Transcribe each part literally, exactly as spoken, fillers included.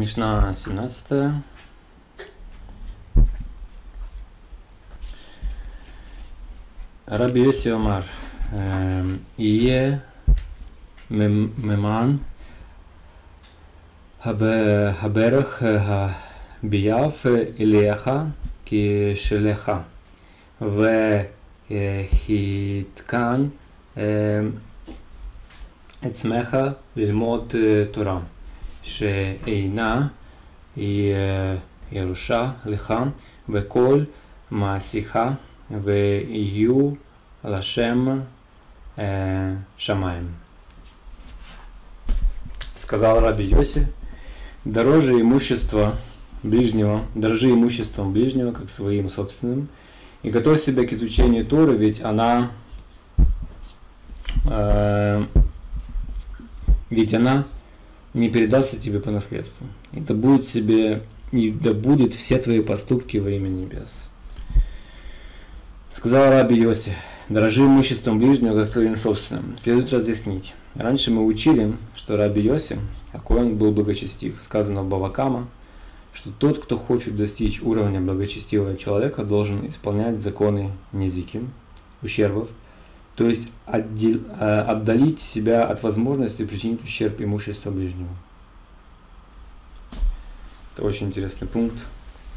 Мишна семнадцатая. Раби Йоси омар, ие меман הברך הביאף אליך כשלך והתקן עצמך ללמוד תורה שאינה ירושה לך וכל מעשיך ויהיו לשם שמיים. Сказал Раби Йоси: дороже имущество ближнего, дорожи имуществом ближнего, как своим собственным, и готовь себя к изучению Торы, ведь она, э, ведь она не передастся тебе по наследству. И да будет себе, и да будет все твои поступки во имя небес. Сказал Раби Йоси: дорожи имуществом ближнего, как своим собственным. Следует разъяснить. Раньше мы учили, что Раби Йоси, какой он был благочестив. Сказано в Бава Камма, что тот, кто хочет достичь уровня благочестивого человека, должен исполнять законы низики, ущербов, то есть отдел, отдалить себя от возможности причинить ущерб имуществу ближнего. Это очень интересный пункт.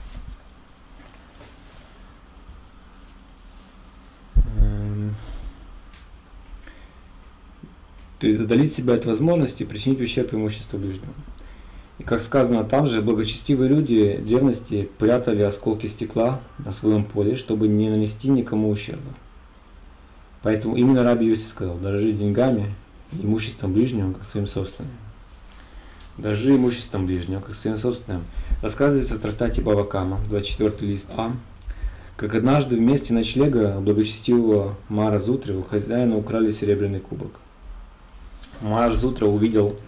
То есть отдалить себя от возможности причинить ущерб имуществу ближнего. И как сказано там же, благочестивые люди в древности прятали осколки стекла на своем поле, чтобы не нанести никому ущерба. Поэтому именно Раби Йоси сказал: дорожи деньгами и имуществом ближнего, как своим собственным. Дорожи имуществом ближнего, как своим собственным. Рассказывается в трактате Бава Камма, двадцать четвёртый лист А, как однажды в месте ночлега благочестивого Мара Зутры у хозяина украли серебряный кубок. Мар Зутра увидел,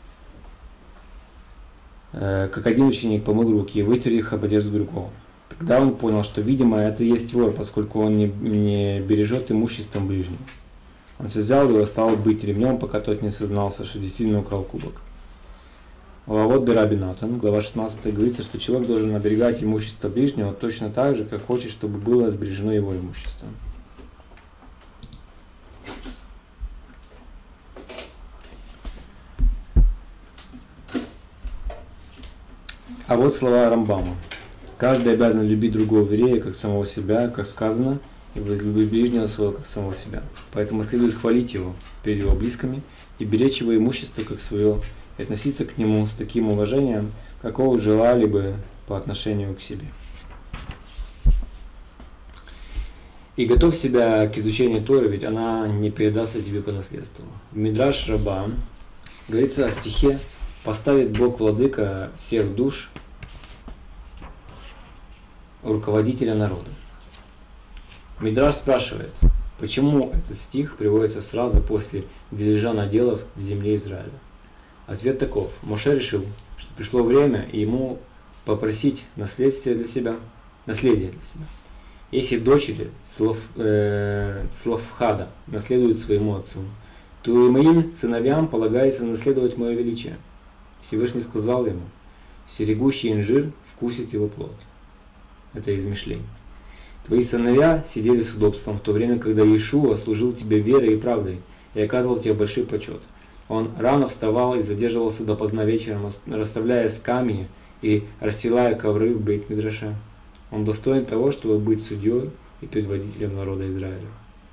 как один ученик помыл руки и вытер их об одежду другого. Тогда он понял, что, видимо, это и есть вор, поскольку он не, не бережет имуществом ближнего. Он взял его и стал бить ремнем, пока тот не сознался, что действительно украл кубок. Лавот де Раби Натан, глава шестнадцатая, говорится, что человек должен оберегать имущество ближнего точно так же, как хочет, чтобы было сбережено его имущество. А вот слова Рамбама. Каждый обязан любить другого еврея, как самого себя, как сказано, и возлюбить ближнего своего, как самого себя. Поэтому следует хвалить его перед его близкими и беречь его имущество, как свое, и относиться к нему с таким уважением, какого желали бы по отношению к себе. И готовь себя к изучению Торы, ведь она не передастся тебе по наследству. В Мидраш Раба говорится о стихе: поставит Бог владыка всех душ руководителя народа. Мидраш спрашивает, почему этот стих приводится сразу после дележа наделов в земле Израиля. Ответ таков: Моше решил, что пришло время ему попросить наследие для себя, наследие для себя. Если дочери Цлоф, э, Цлофхада наследуют своему отцу, то и моим сыновьям полагается наследовать мое величие. Всевышний сказал ему: стерегущий инжир вкусит его плод. Это из Мишлей. Твои сыновья сидели с удобством в то время, когда Иешуа служил тебе верой и правдой и оказывал тебе большой почет. Он рано вставал и задерживался допоздна вечером, расставляя скамьи и расстилая ковры в Бейт-Мидраше. Он достоин того, чтобы быть судьей и предводителем народа Израиля.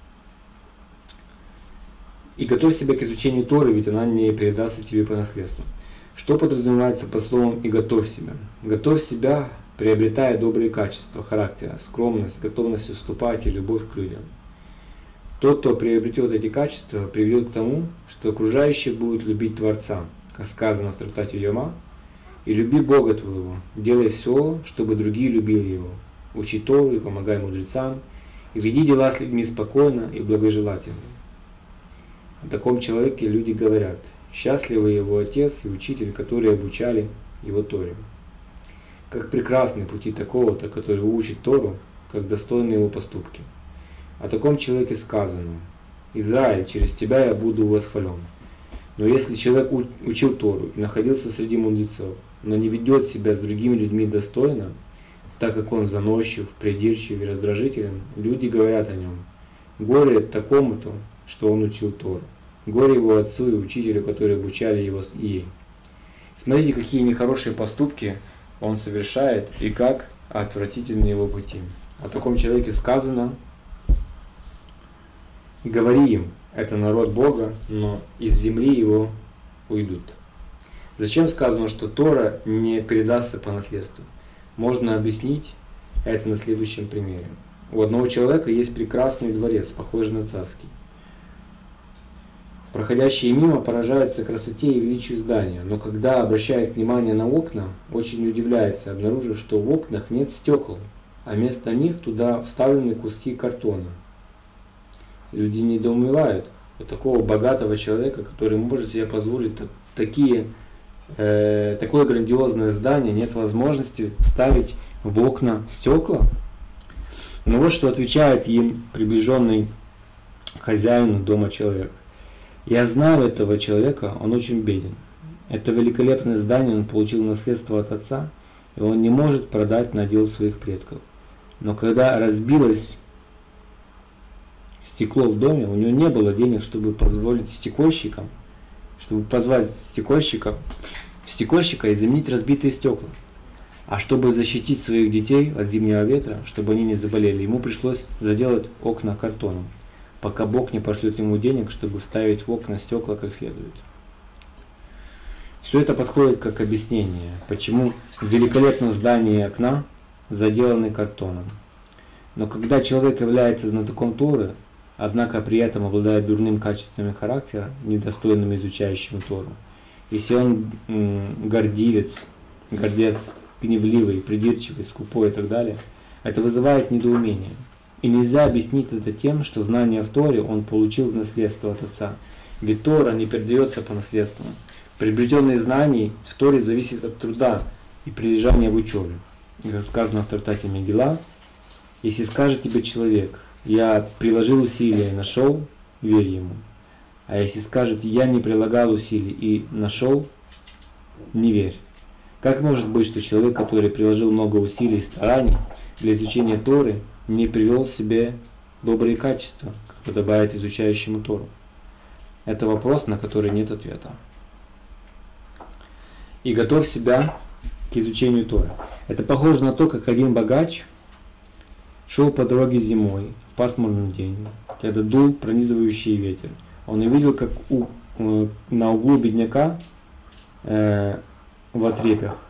И готовь себя к изучению Торы, ведь она не передастся тебе по наследству. Что подразумевается под словом «и готовь себя»? Готовь себя, приобретая добрые качества характера, скромность, готовность уступать и любовь к людям. Тот, кто приобретет эти качества, приведет к тому, что окружающие будут любить Творца, как сказано в трактате Йома: «И люби Бога твоего, делай все, чтобы другие любили Его. Учи Тору и помогай мудрецам, и веди дела с людьми спокойно и благожелательно». О таком человеке люди говорят: счастливый его отец и учитель, которые обучали его Торе. Как прекрасны пути такого-то, который учит Тору, как достойны его поступки. О таком человеке сказано: Израиль, через тебя я буду восхвален. Но если человек учил Тору и находился среди мудрецов, но не ведет себя с другими людьми достойно, так как он заносчив, придирчив и раздражителен, люди говорят о нем: горе такому-то, что он учил Тору. Горе его отцу и учителю, которые обучали его ей. Смотрите, какие нехорошие поступки он совершает и как отвратительны его пути. О таком человеке сказано: говори им, это народ Бога, но из земли его уйдут. Зачем сказано, что Тора не передастся по наследству? Можно объяснить это на следующем примере. У одного человека есть прекрасный дворец, похожий на царский. Проходящие мимо поражаются красоте и величию здания, но когда обращает внимание на окна, очень удивляется, обнаружив, что в окнах нет стекол, а вместо них туда вставлены куски картона. Люди недоумевают: у такого богатого человека, который может себе позволить такие, э, такое грандиозное здание, нет возможности вставить в окна стекла. Но вот что отвечает им приближенный к хозяину дома человек: я знаю этого человека, он очень беден. Это великолепное здание он получил наследство от отца, и он не может продать надел своих предков. Но когда разбилось стекло в доме, у него не было денег, чтобы позволить стекольщикам, чтобы позвать стекольщика, стекольщика и заменить разбитые стекла. А чтобы защитить своих детей от зимнего ветра, чтобы они не заболели, ему пришлось заделать окна картоном, пока Бог не пошлет ему денег, чтобы вставить в окна стекла как следует. Все это подходит как объяснение, почему в великолепном здании окна заделаны картоном. Но когда человек является знатоком Торы, однако при этом обладает дурным качествами характера, недостойным изучающим Тору, если он м, гордивец, гордец, гневливый, придирчивый, скупой и так далее, это вызывает недоумение. И нельзя объяснить это тем, что знание в Торе он получил в наследство от отца. Ведь Тора не передается по наследству. Приобретенные знания в Торе зависят от труда и прилежания в учебе. И как сказано в трактате Мегила: если скажет тебе человек: я приложил усилия и нашел, верь ему. А если скажет: я не прилагал усилий и нашел, не верь. Как может быть, что человек, который приложил много усилий и стараний для изучения Торы, не привел себе добрые качества, как подобает изучающему Тору? Это вопрос, на который нет ответа. И готовь себя к изучению Торы. Это похоже на то, как один богач шел по дороге зимой в пасмурный день, когда дул пронизывающий ветер. Он увидел, как у, э, на углу бедняка э, в отрепях.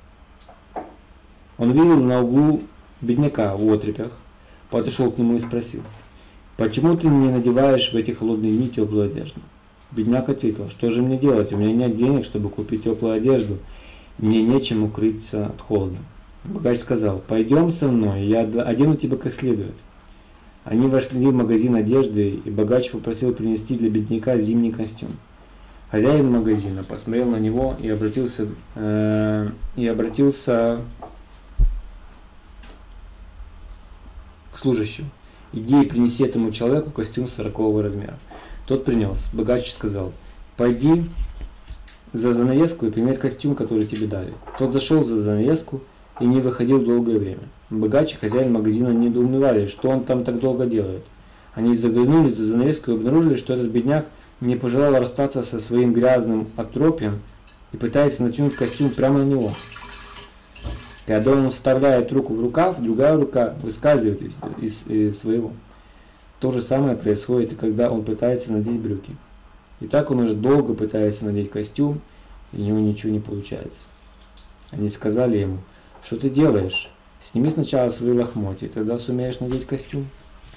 Он видел на углу бедняка в отрепях, подошел к нему и спросил: почему ты не надеваешь в эти холодные дни теплую одежду? Бедняк ответил: что же мне делать? У меня нет денег, чтобы купить теплую одежду, мне нечем укрыться от холода. Богач сказал: пойдем со мной, я одену тебя как следует. Они вошли в магазин одежды, и богач попросил принести для бедняка зимний костюм. Хозяин магазина посмотрел на него и обратился, э, и обратился к служащему: иди и принеси этому человеку костюм сорокового размера. Тот принес. Богач сказал: пойди за занавеску и примерь костюм, который тебе дали. Тот зашел за занавеску и не выходил долгое время. Богач и хозяин магазина недоумевали, что он там так долго делает. Они заглянули за занавеску и обнаружили, что этот бедняк не пожелал расстаться со своим грязным отропьем и пытается натянуть костюм прямо на него. Когда он вставляет руку в рукав, другая рука выскальзывает из, из, из своего. То же самое происходит и когда он пытается надеть брюки. И так он уже долго пытается надеть костюм, и у него ничего не получается. Они сказали ему: что ты делаешь? Сними сначала свои лохмотья, тогда сумеешь надеть костюм.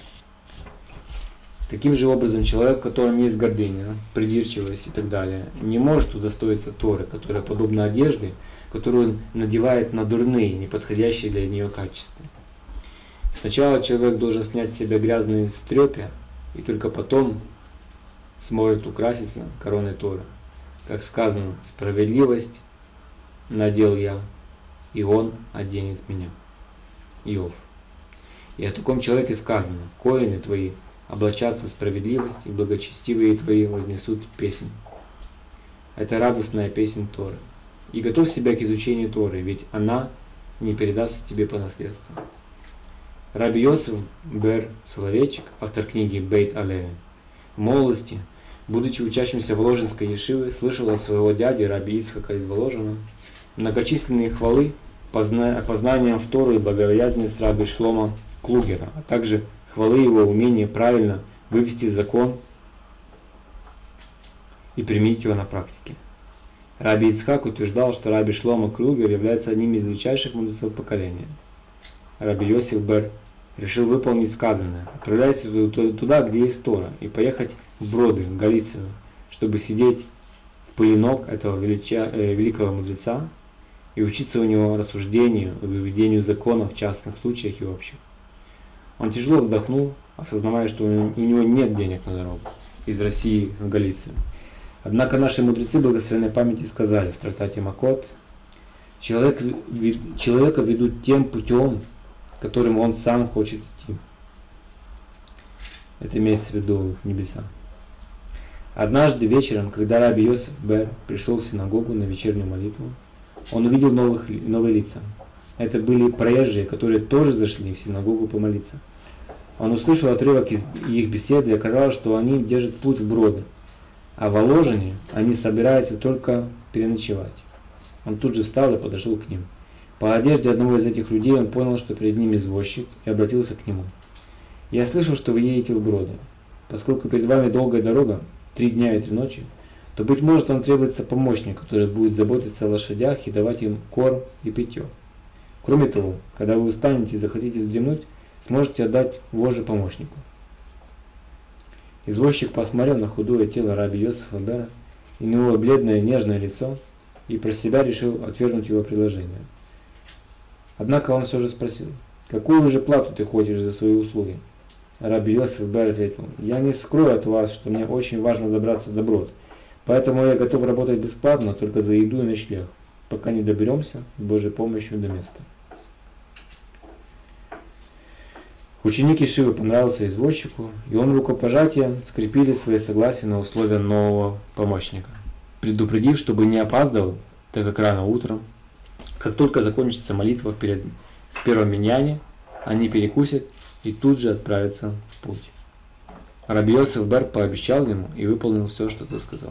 Таким же образом, человек, в котором есть гордыня, придирчивость и так далее, не может удостоиться Торы, которая подобна одежде, которую он надевает на дурные, неподходящие для нее качества. Сначала человек должен снять с себя грязные стрепья, и только потом сможет украситься короной Торы. Как сказано: справедливость надел я, и он оденет меня. Иов. И о таком человеке сказано: коины твои облачатся в справедливость, и благочестивые твои вознесут песнь. это радостная песнь Торы. И готовь себя к изучению Торы, ведь она не передастся тебе по наследству. Раби Йосеф бер Соловейчик, автор книги Бейт Алеви, в молодости, будучи учащимся Воложенской ешивы, слышал от своего дяди Раби Ицхака из Воложина многочисленные хвалы позна... познаниям в Тору и богобоязни с Раби Шломо Клугера, а также хвалы его умения правильно вывести закон и применить его на практике. Раби Ицхак утверждал, что Раби Шломо Клугер является одним из величайших мудрецов поколения. Раби Йосеф бер решил выполнить сказанное, отправляйся туда, где есть Тора, и поехать в Броды, в Галицию, чтобы сидеть в пыли ног этого велича, э, великого мудреца и учиться у него рассуждению и выведению законов в частных случаях и общих. Он тяжело вздохнул, осознавая, что у него нет денег на дорогу из России в Галицию. Однако наши мудрецы благословенной памяти сказали в трактате Макот: человек, человека ведут тем путем, которым он сам хочет идти. Это имеется в виду небеса. Однажды вечером, когда Раби Йосеф бер пришел в синагогу на вечернюю молитву, он увидел новых, новые лица. Это были проезжие, которые тоже зашли в синагогу помолиться. Он услышал отрывок из их беседы, и оказалось, что они держат путь в Броды, а в Воложине они собираются только переночевать. Он тут же встал и подошел к ним. По одежде одного из этих людей он понял, что перед ним извозчик, и обратился к нему. «Я слышал, что вы едете в Броды. Поскольку перед вами долгая дорога, три дня и три ночи, то, быть может, вам требуется помощник, который будет заботиться о лошадях и давать им корм и питье. Кроме того, когда вы устанете и захотите вздремнуть, сможете отдать вожжи помощнику». Извозчик посмотрел на худое тело Раби Йосефа бера и на его бледное нежное лицо и про себя решил отвергнуть его предложение. Однако он все же спросил: «Какую же плату ты хочешь за свои услуги?» Раби Йосеф бер ответил: «Я не скрою от вас, что мне очень важно добраться до Брод, поэтому я готов работать бесплатно только за еду и ночлег, пока не доберемся с Божьей помощью до места». Ученик ешивы понравился извозчику, и он рукопожатием скрепили свои согласия на условия нового помощника, предупредив, чтобы не опаздывал, так как рано утром, как только закончится молитва перед, в первом миньяне, они перекусят и тут же отправятся в путь. Раби Йосеф бер пообещал ему и выполнил все, что тот сказал.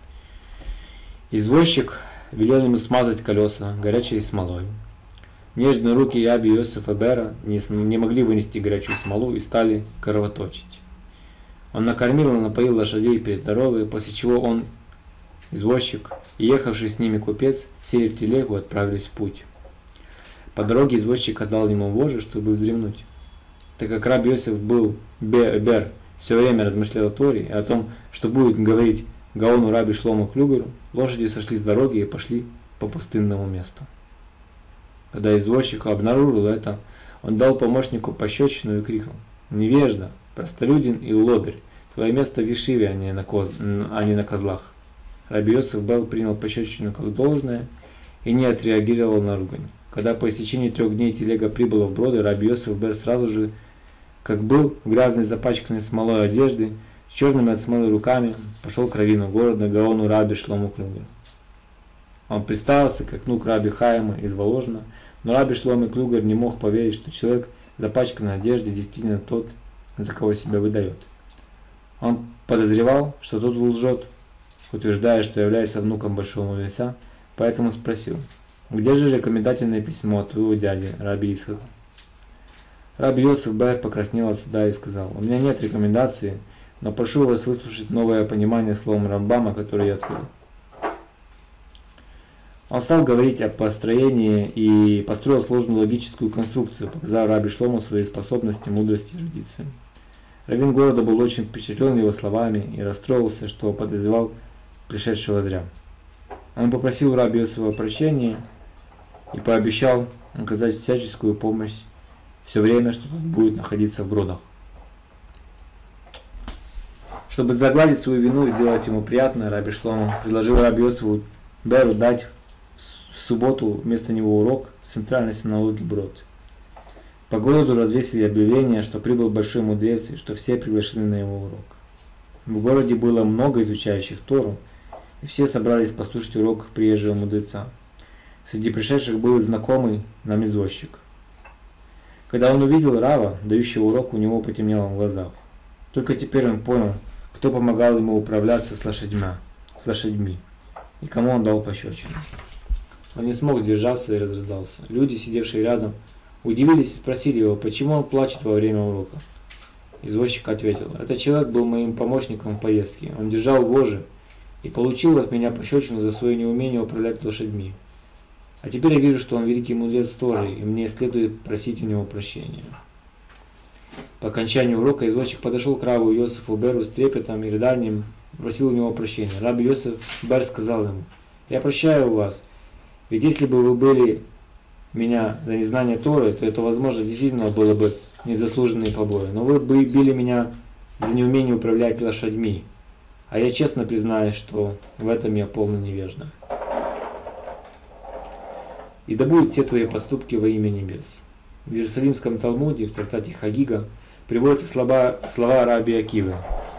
Извозчик велел ему смазать колеса горячей смолой. Нежные руки Раби Йосефа бера не, не могли вынести горячую смолу и стали кровоточить. Он накормил и напоил лошадей перед дорогой, после чего он, извозчик и ехавший с ними купец, сели в телегу и отправились в путь. По дороге извозчик отдал ему вожжи, чтобы вздремнуть. Так как Раби Йосеф был бер, все время размышлял о Торе и о том, что будет говорить Гаону Раби Шломо Клюгеру, лошади сошли с дороги и пошли по пустынному месту. Когда извозчик обнаружил это, он дал помощнику пощечину и крикнул: «Невежда, простолюдин и лодырь, твое место в ешиве, а не на, коз... а не на козлах». Раби Йосеф бер принял пощечину как должное и не отреагировал на ругань. Когда по истечении трех дней телега прибыла в Броды, Раби Йосеф бер сразу же, как был в грязной запачканной смолой одежды, с черными от смолы руками, пошел к раввину города Гаону Раби Шломо Клюгеру. Он представился к окну к Раби Хаима из Воложина, но Раби Шломо Клюгер не мог поверить, что человек в запачканной одежде действительно тот, за кого себя выдает. Он подозревал, что тот лжет, утверждая, что является внуком большого мудреца, поэтому спросил: «Где же рекомендательное письмо от твоего дяди, Раби Ицхака?» Раби Йосеф бер покраснел от суда и сказал: «У меня нет рекомендации, но прошу вас выслушать новое понимание словом Рамбама, которое я открыл». Он стал говорить о построении и построил сложную логическую конструкцию, показав Раби Шлому свои способности, мудрости и эрудицию. Раввин города был очень впечатлен его словами и расстроился, что подозревал пришедшего зря. Он попросил Раби Йосефа прощения и пообещал оказать всяческую помощь все время, что тот будет находиться в Бродах. Чтобы загладить свою вину и сделать ему приятное, Раби Шломо предложил Раби Йосефу беру дать в субботу вместо него урок в центральной синагоге Брод. По городу развесили объявление, что прибыл большой мудрец и что все приглашены на его урок. В городе было много изучающих Тору, и все собрались послушать урок приезжего мудреца. Среди пришедших был знакомый нам извозчик. Когда он увидел Рава, дающего урок, у него потемнело в глазах. Только теперь он понял, кто помогал ему управляться с лошадьми, с лошадьми и кому он дал пощечину. Он не смог сдержаться и разрыдался. Люди, сидевшие рядом, удивились и спросили его, почему он плачет во время урока. Извозчик ответил: «Этот человек был моим помощником в поездке. Он держал вожжи и получил от меня пощечину за свое неумение управлять лошадьми. А теперь я вижу, что он великий мудрец Торы, и мне следует просить у него прощения». По окончании урока извозчик подошел к Раву Йосефу Беру с трепетом и рыданием и просил у него прощения. Раб Йосеф Бер сказал ему: «Я прощаю вас, ведь если бы вы были меня за незнание Торы, то это, возможно, действительно было бы незаслуженные побои. Но вы бы били меня за неумение управлять лошадьми, а я честно признаюсь, что в этом я полно невежда. И да будут все твои поступки во имя небес». В Иерусалимском Талмуде, в трактате Хагига, приводятся слова, слова раби Акивы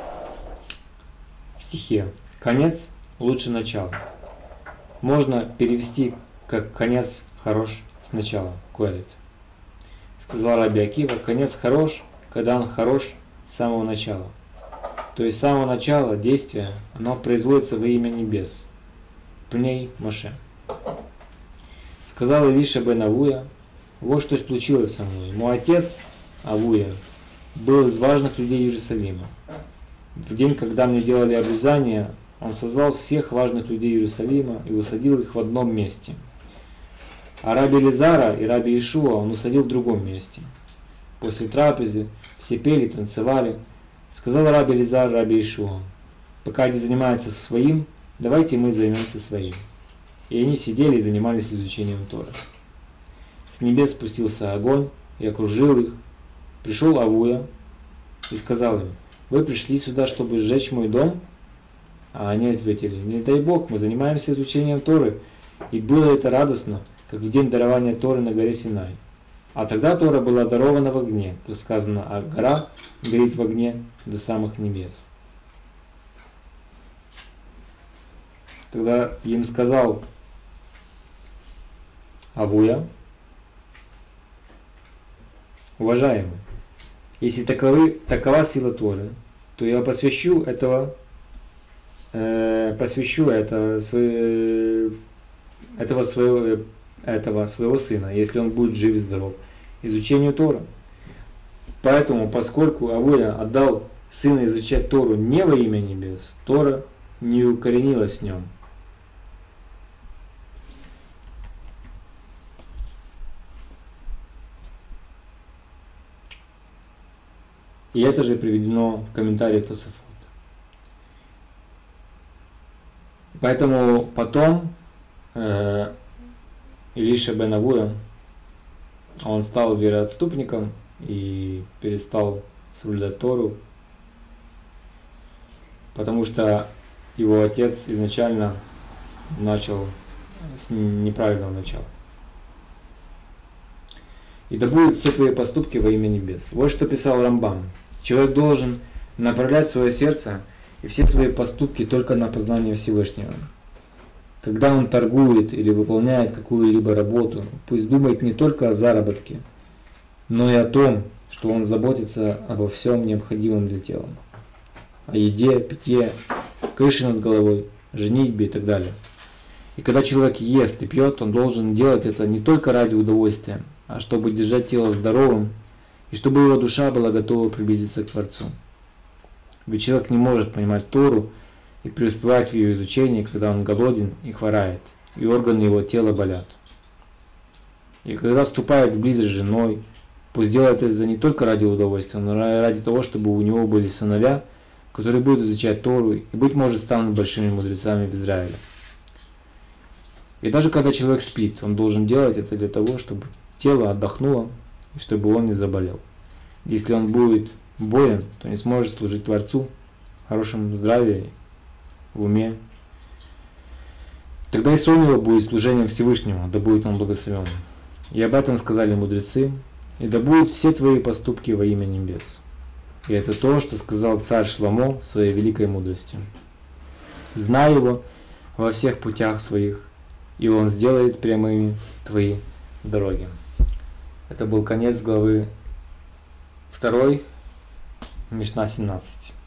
в стихе: «Конец лучше начала». Можно перевести как «конец хорош сначала», Коэлет. Сказал раби Акива: конец хорош, когда он хорош с самого начала. То есть с самого начала действия оно производится во имя небес. Пней Моше. Сказал Илиша бен Авуя: вот что случилось со мной. Мой отец Авуя был из важных людей Иерусалима. В день, когда мне делали обрезание, он созвал всех важных людей Иерусалима и усадил их в одном месте. А раби Элизара и раби Ишуа он усадил в другом месте. После трапезы все пели, танцевали. Сказал раби Элизар раби Ишуа: пока они занимаются своим, давайте мы займемся своим. И они сидели и занимались изучением Торы. С небес спустился огонь и окружил их. Пришел Авуя и сказал им: вы пришли сюда, чтобы сжечь мой дом? А они ответили: не дай Бог, мы занимаемся изучением Торы. И было это радостно, как в день дарования Торы на горе Синай. А тогда Тора была дарована в огне, как сказано, а гора горит в огне до самых небес. Тогда им сказал Авуя: уважаемый, если таковы, такова сила Торы, то я посвящу этого, э, посвящу это, свое, этого, своего, этого своего сына, если он будет жив и здоров, изучению Торы. Поэтому, поскольку Авуя отдал сына изучать Тору не во имя небес, Тора не укоренилась в нем. И это же приведено в комментариях Тосафот. Поэтому потом э, Илиша бен Авуя, он стал вероотступником и перестал соблюдать Тору, потому что его отец изначально начал с неправильного начала. И да будут все твои поступки во имя небес. Вот что писал Рамбам. Человек должен направлять свое сердце и все свои поступки только на познание Всевышнего. Когда он торгует или выполняет какую-либо работу, пусть думает не только о заработке, но и о том, что он заботится обо всем необходимом для тела. О еде, питье, крыше над головой, женитьбе и так далее. И когда человек ест и пьет, он должен делать это не только ради удовольствия, а чтобы держать тело здоровым, и чтобы его душа была готова приблизиться к Творцу. Ведь человек не может понимать Тору и преуспевать в ее изучении, когда он голоден и хворает, и органы его тела болят. И когда вступает в близость с женой, пусть делает это не только ради удовольствия, но и ради того, чтобы у него были сыновья, которые будут изучать Тору и, быть может, станут большими мудрецами в Израиле. И даже когда человек спит, он должен делать это для того, чтобы тело отдохнуло и чтобы он не заболел. Если он будет болен, то не сможет служить Творцу в хорошем здравии, в уме. Тогда и сон его будет служением Всевышнему, да будет он благословен. И об этом сказали мудрецы: и да будут все твои поступки во имя небес. И это то, что сказал царь Шломо в своей великой мудрости. Знай его, во всех путях своих, и Он сделает прямыми твои дороги. Это был конец главы второй, Мишна семнадцать.